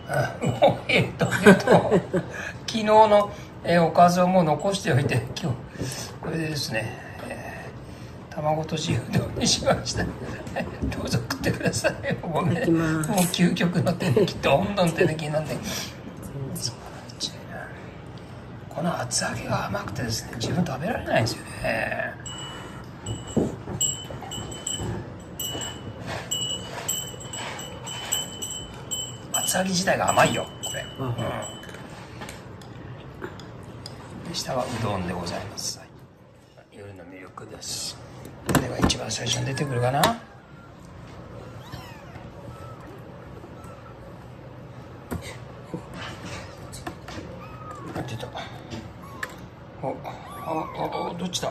もう昨日の、おかずをもう残しておいて、今日これでですね、卵とじうどんにしました。どうぞ食ってください。ごめん、もう究極の手抜き、どんどん手抜きなんで。この厚揚げが甘くてですね、自分食べられないんですよね。厚揚げ自体が甘いよ、これ。で、下はうどんでございます。夜の魅力です。これが一番最初に出てくるかな。出た。どっちだ。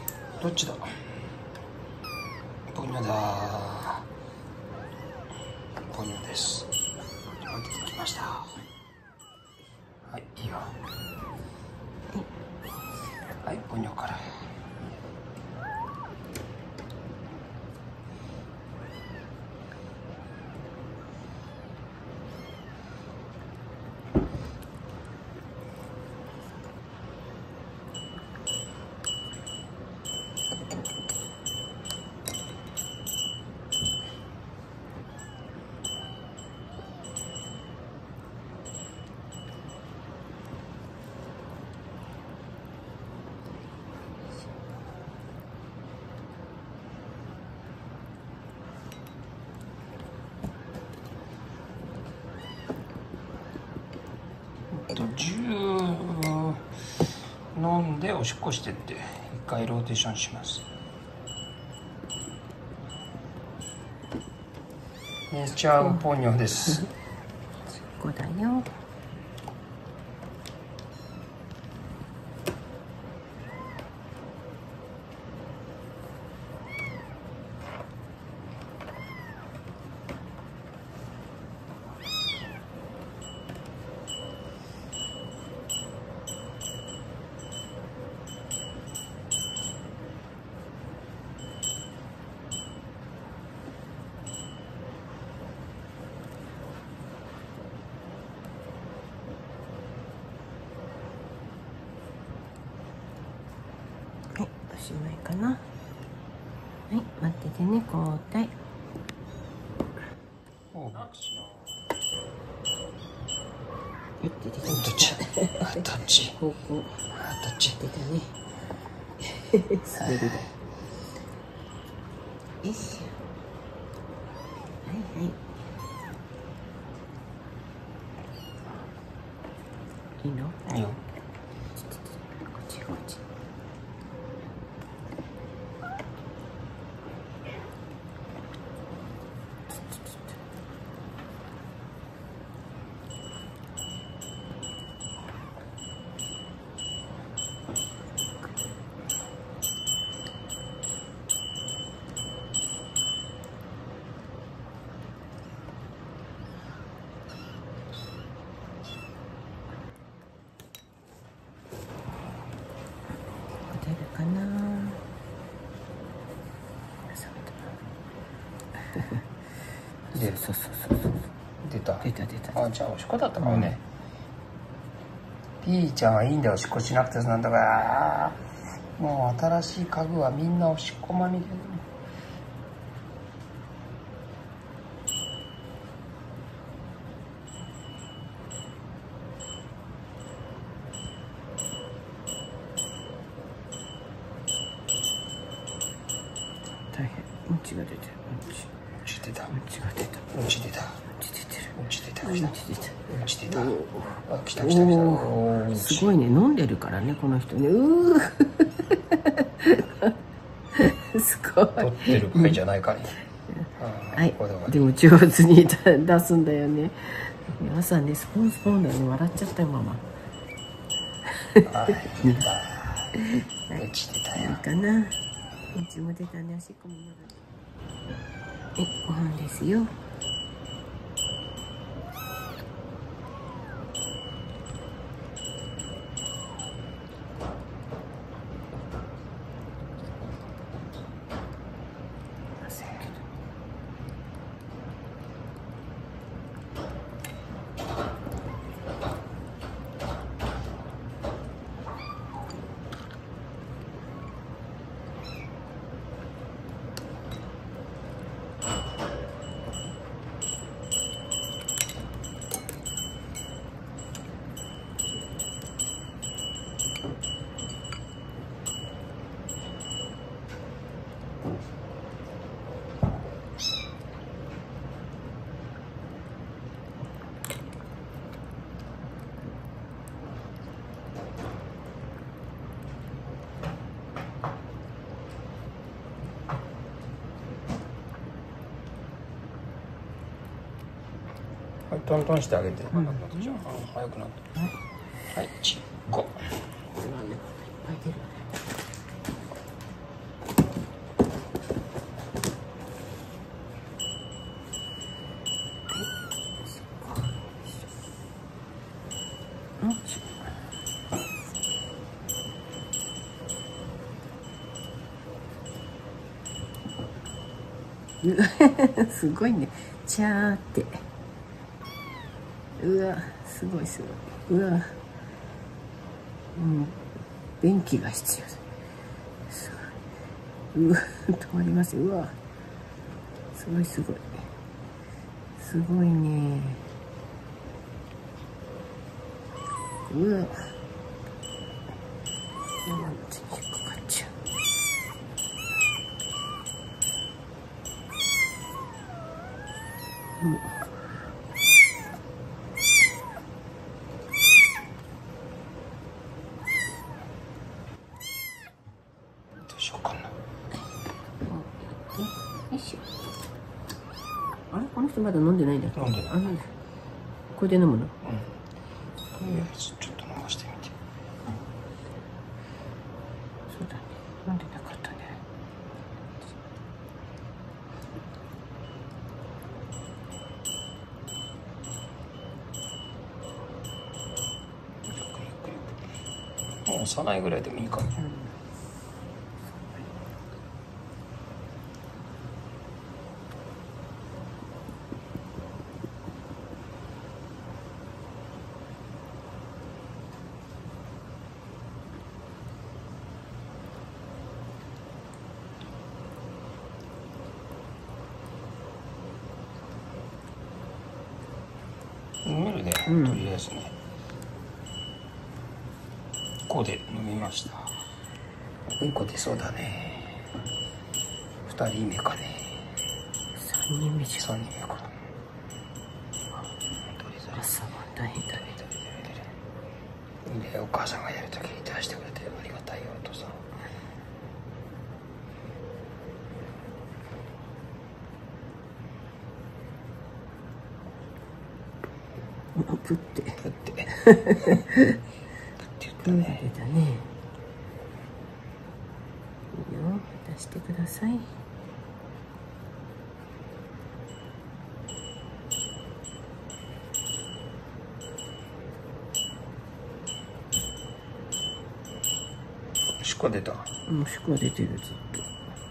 ポニョだ。ポニョです。出てきました。はい、いいよ。はい、ポニョから。10飲んでおしっこしてって一回ローテーションします。寝ちゃうポニョです。 ここだよ。はい、おしまいかな。はい、待っててね、交代。どっち？ どっち？ 方向。 どっち？ 出たね。滑りだ。よし。はいはい。いいの？ いいよ。 こっちこっち。出るかな。そう。 出た。 あ、 じゃあおしっこだったかもね。ピーちゃんはいいんだよ、おしっこしなくてなんだから。もう新しい家具はみんなおしっこまみれ。 大変。うんちが出てる。うんち出た。 あ、来た。 すごいね、飲んでるからね、この人ね。すごい。 取ってる場合じゃないかね。 はい、でも上手に出すんだよね。朝ね、スポンだよね、笑っちゃったよ、ママ。 はい、出た。うち出たよ。 いいかな。うちも出たね、おしっこもまだ。ご飯ですよ。 はい、トントンしてあげて。じゃあ、早くなった。はい、ちっこ。 すごいね。チャーって。うわ、すごいすごい。うわ。電気が必要だ。すごい。うわ、止まりますよ。うわ。すごいすごい。すごいね。うわ。山道にかかっちゃう。 どうしようかな。 よいしょ。あれ、この人まだ飲んでないんだっけ？ 飲んでない。 これで飲むの？ ちょっと飲ましてみて。 そうだね。飲んでなかったね。 もう幼いぐらいでもいいかな。飲めるね、とりあえずね。ここで飲みました。1個出そうだね。2人目かね。 3人目じゃん。 3人目かな。 朝は大変だね。 で、お母さんがやるときに出してくれてありがたいよ、お父さん。 プって。 プって。プって言ったね。 出たね。いいよ。出してください。 しっこ出た。 しっこ出てる、ずっと。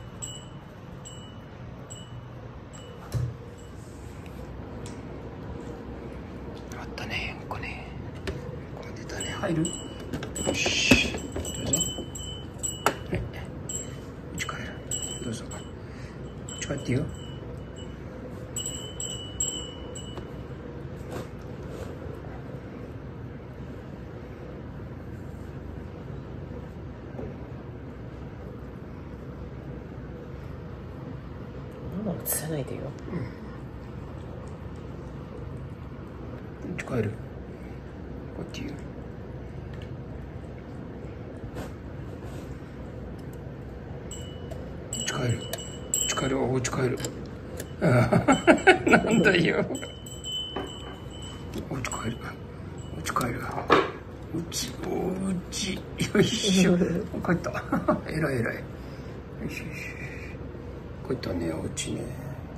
あったね、これね。これ出たね。入る？よし。どうぞ。はい。うち帰る。どうぞ。うち帰っていいよ。 映さないでよ。 うち帰る。こっち言う。うち帰る。うち帰る。おうち帰る。なんだよ。おうち帰る。おうち帰る。うち、おうち。よいしょ。帰った。えらいえらい。よしよし。帰ったね、おうちね。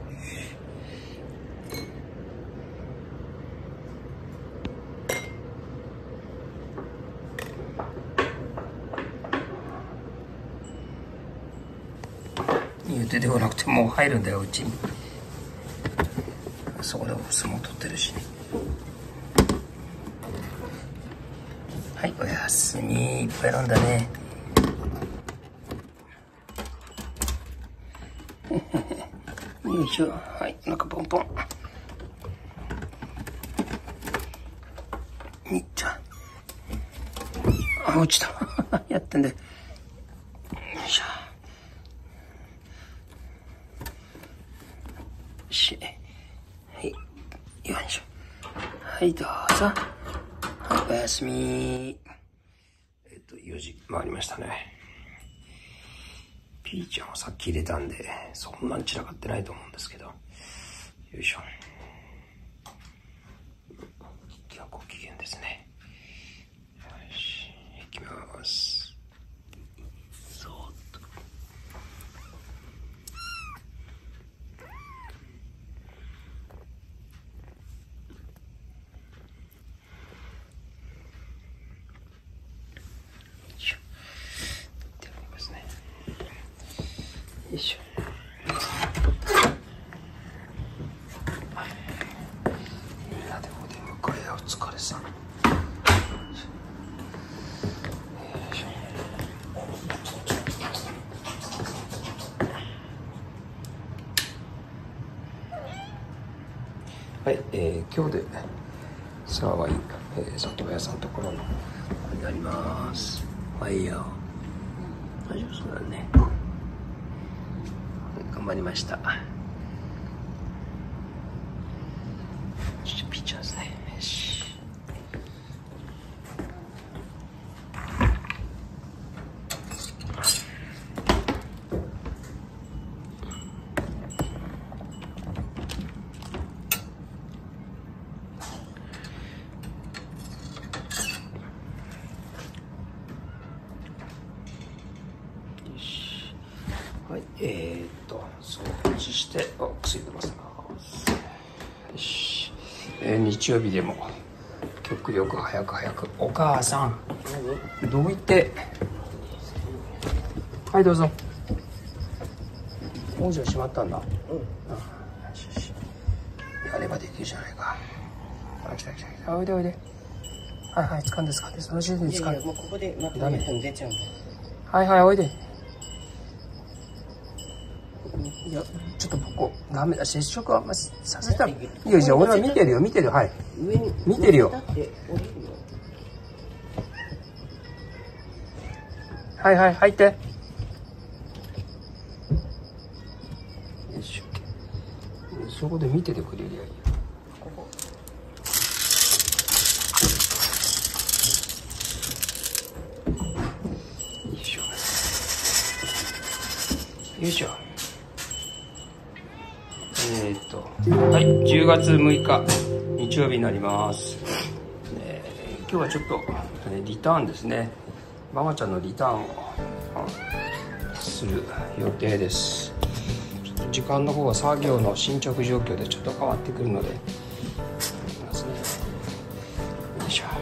出てこなくてもう入るんだよ、うちに。そこでお相撲取ってるしね。はい、おやすみ。いっぱい飲んだね。よいしょ。はい、お腹ポンポン。にっちゃん。あ、落ちた。やってんで。よいしょ。はい。よいしょ。はい、どうぞ。はい、おやすみ。4時回りましたね。ピーちゃんをさっき入れたんで、そんなに散らかってないと思うんですけど。よいしょ。 ですね。よし、いきます。そーっと。よいしょ。みんなでお出迎えお疲れさん。はい、今日で沢はい里親さんのところのになります。はいよ。大丈夫そうだね。頑張りました。ピッチャーですね。よし。はい、掃除して薬飲ませます。よし。日曜日でも極力早くお母さんどいて。はいどうぞ。王女閉まったんだ。よしよし。やればできるじゃないか。来た。おいで。はい掴んでその時点で掴んで。 もうここでまた2分出ちゃうんだ。 はいおいで。いやちょっとここダメだ、接触はさせたらいいよ。じゃあ俺は見てるよ。はい上に見てるよ。はい入って。よいしょ。そこで見ててくれりゃいいよ。よいしょ。はい、10月6日日曜日になります。今日はちょっとリターンですね。ママちゃんのリターンをする予定です。ちょっと時間の方は作業の進捗状況でちょっと変わってくるので、よいしょ。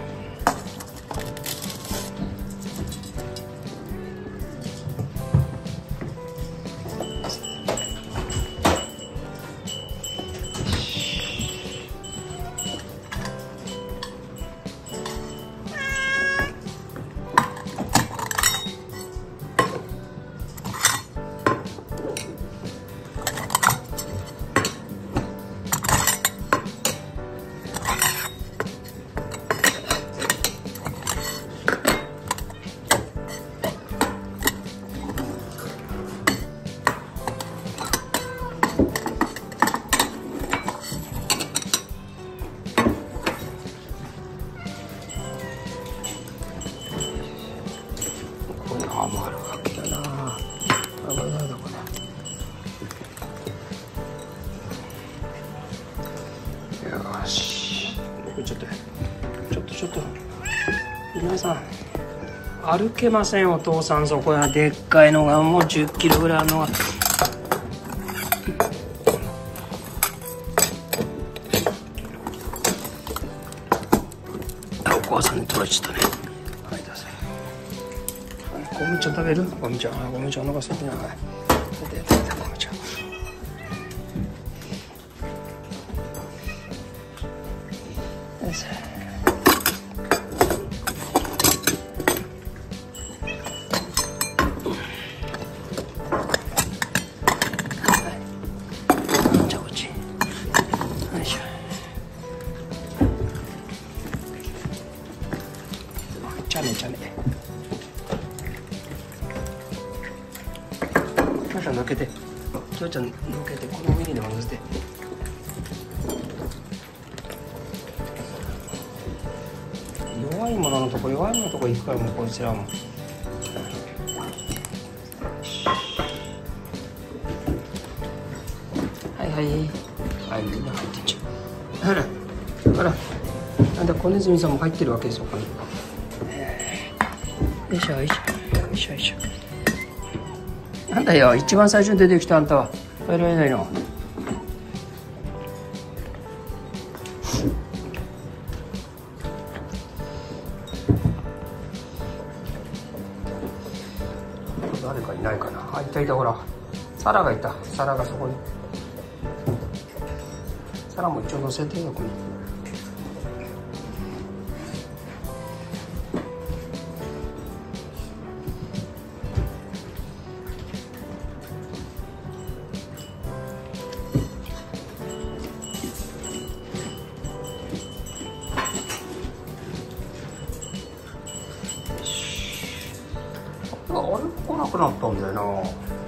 もあるわけだな。なんだこれ。よし。ちょっと皆さん歩けません。お父さんそこやでっかいのがもう10キロぐらいあるのが。お母さんに取られちゃったね。はいどうぞ。ゴミちゃん食べる？ゴミちゃんお腹空いてない。ゴミちゃん。よし。じゃあこっち。よいしょ。チャネ。きょうちゃんのっけて、この上にでも乗せて。弱いもののとこ行くからもうこいつらも。はい、みんな入ってっちゃう。ほら。 なんで小ネズミさんも入ってるわけですよ、ここに。よいしょよいしょよいしょよいしょ。なんだよ、一番最初に出てきたあんたは。帰られないの。誰かいないかな。あ、いたいた、ほら。サラがいた。サラがそこに。サラも一応乗せてよ、ここに。あれ来なくなったんだよな。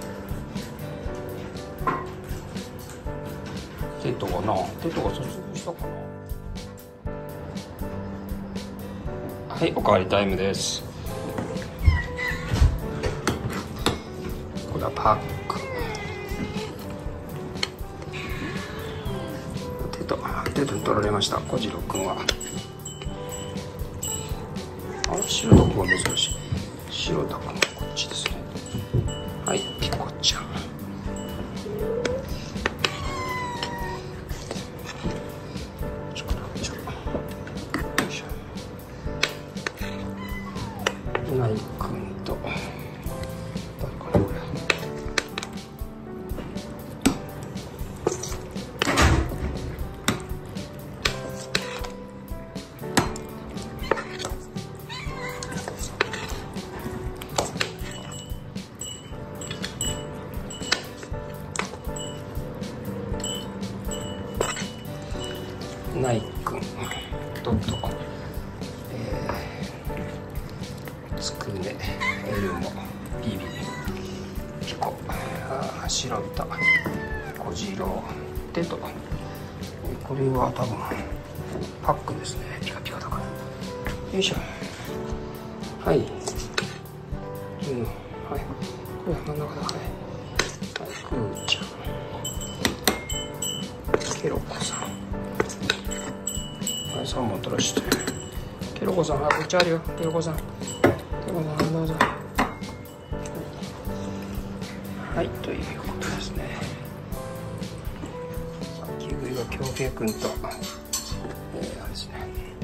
テトが卒業したかな。はい、おかわりタイムです。これはパック。テトに取られました、小次郎くんは。あれ、白タクは珍しい。白タクもこっちですね。はい、ピコちゃん。ナイ君と誰かなこれ。ナイ君とつくね、エルモ、ビビ、ピコ、白タ、小次郎、テト。これは多分パックですね。ピカピカだから。よいしょ。はい。はい。これ真ん中だ。はい。クーちゃん。ケロコさん。はい、3本取らして。ケロコさん、こっちあるよ。ケロコさん。どうぞ。はい、ということですね。さっき食いが京平くんと、あれですね。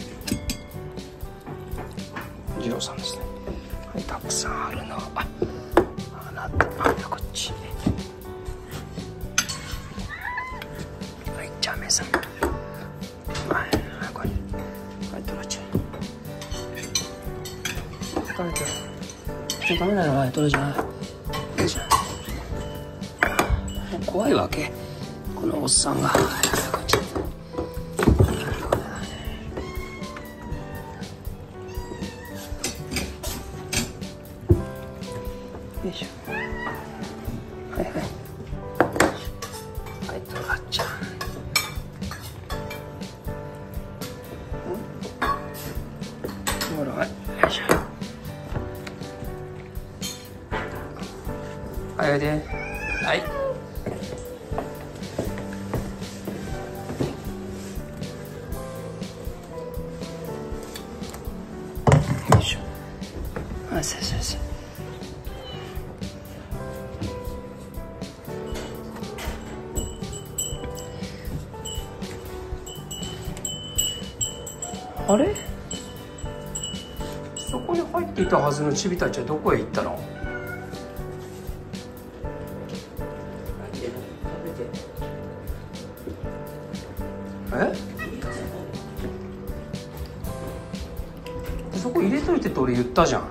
次郎さんですね。はい、たくさんあるの。あなたこっち。はい、ジャメさん。はい、これ。はい、取られちゃう。ダメなのは取れちゃう。よいしょ。怖いわけ、このおっさんが。よいしょ。はいはいはい、トラちゃん。ほら、はい、よいしょ。はい、おいで。はい。よいしょ。あ、そう。あれ？そこに入っていたはずのチビたちはどこへ行ったの？そこ入れといてって俺言ったじゃん。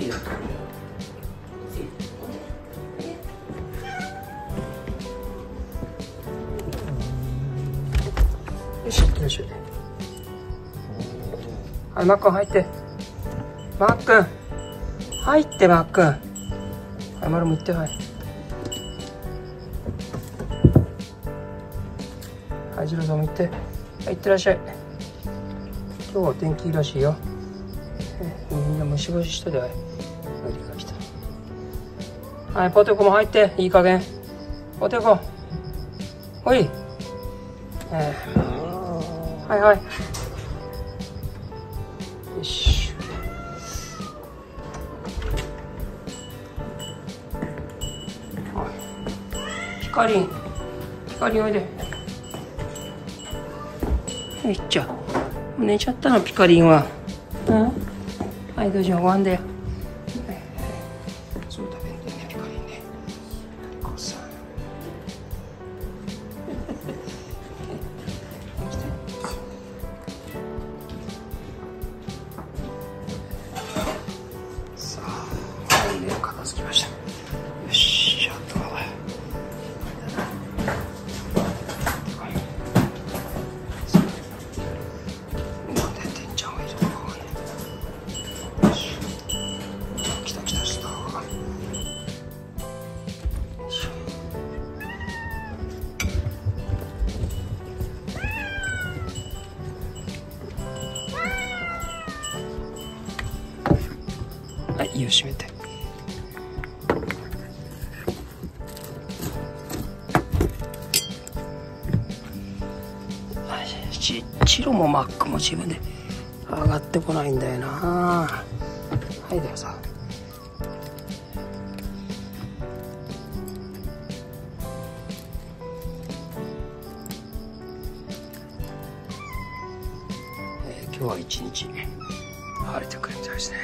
よし、よし。はい、マックン入って。マックン入って、マックン。はい、丸も行って、はい。はい、ジローさんも行って。はい、行ってらっしゃい。今日は天気いいらしいよ。みんなムシムシしてて、はい。来た。はい、ポテコも入って、いい加減。ポテコ。ほい。はいはい。 よし。ひかりんおいで。よいっちゃ。寝ちゃったのピカリンは。うん。はい、どうぞ、ご飯だよ。そう食べんだよね、ピカリンね。こうさ。さあ、本で片付きました。よし、あとは。はい、いいよ、閉めて。チロもマックも自分で上がってこないんだよな。はいだよさ。今日は一日晴れてくるみたいですね。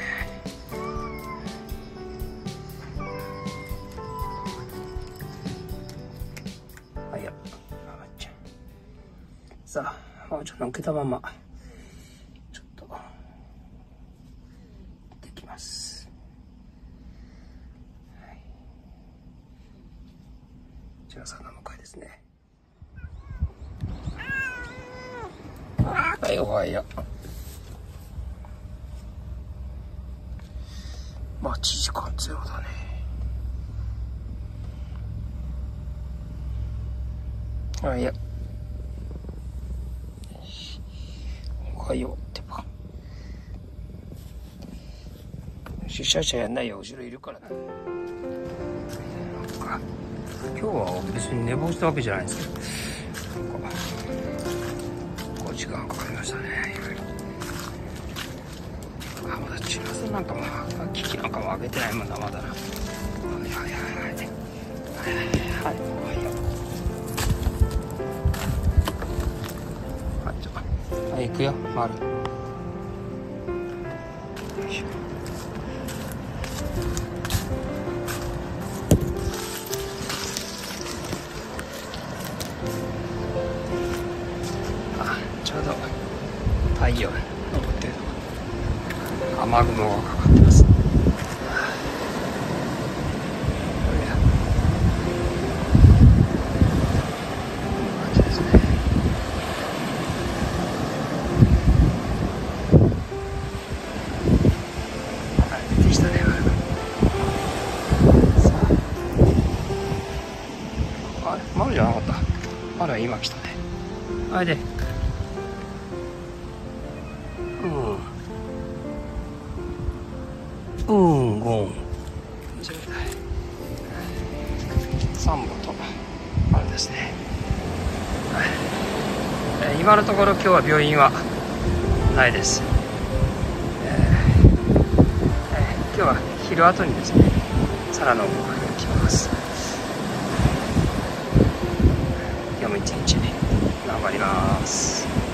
はいや、さあ、ちょっとのっけたままちょっとできます。はい、じゃあさんの迎えですね。はい、おはよう。待ち時間ゼロだね。あ、いや。おはようってば。出社者やんないよ、後ろいるからな。なんか今日は別に寝坊したわけじゃないんですけど、なんかこう時間かかりましたね。あ、まだ中華さんなんかも機器なんかも開けてないもんな、まだな。はいはいはいはいはい、おはよう。はい、じゃあ、はい、行くよ、回る。よいしょ。あ、ちょうど太陽昇ってる。雨雲がかかってます。丸じゃなかった。丸は今来たね。あれで。ゴン。サンボと、あれですね。今のところ今日は病院はないです。今日は昼後にですね、サラの動画が来ます。今日も一日頑張ります。